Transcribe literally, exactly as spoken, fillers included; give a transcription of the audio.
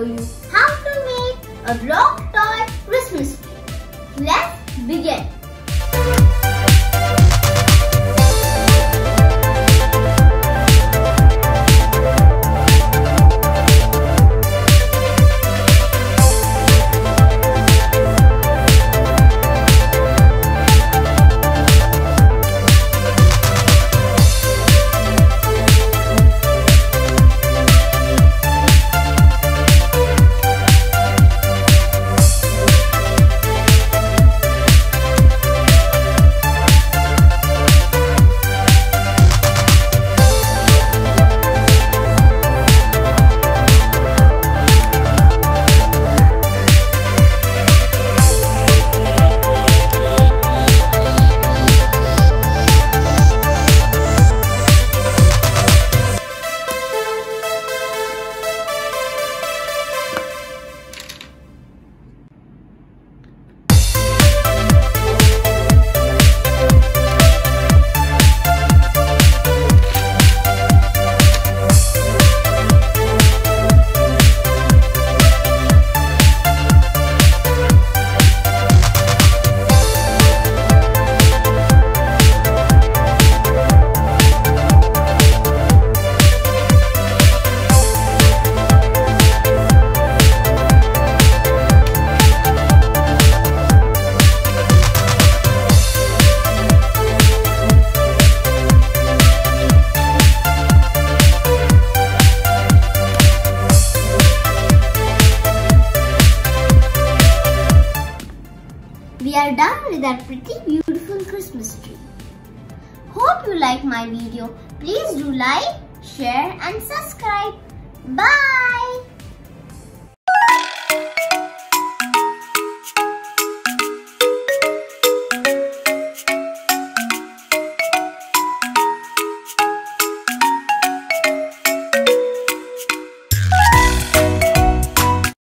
you how to make a block toy Christmas tree. Let's begin. We are done with our pretty beautiful Christmas tree. Hope you like my video. Please do like, share and subscribe. Bye.